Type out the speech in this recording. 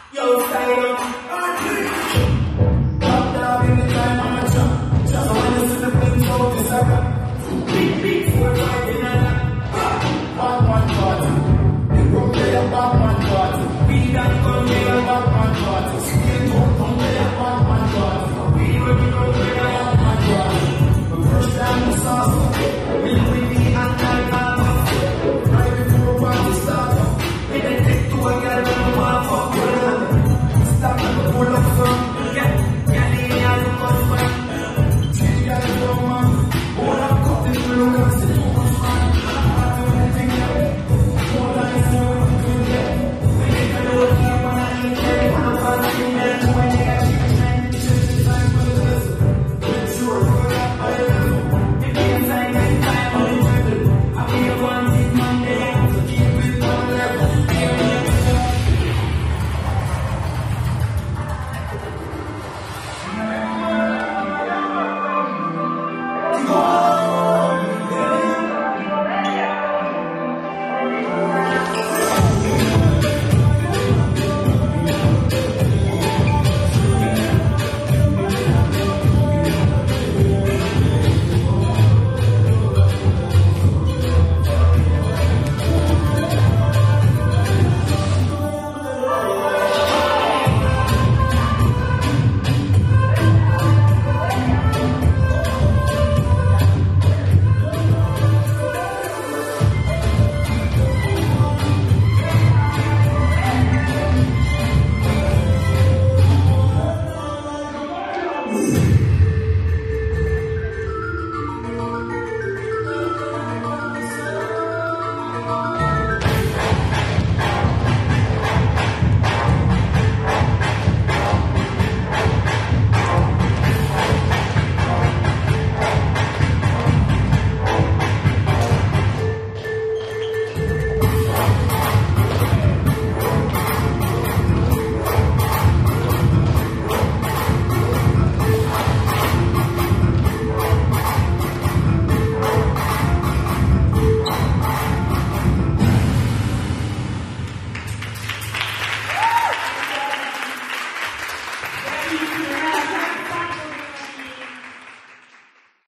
Yo, style up. Top down in the time I'm a jump. Just when you see the things out this up. Big, big, 4, 5 in a lap. Batman party. You go play a Batman party. We don't come here a Batman party. Still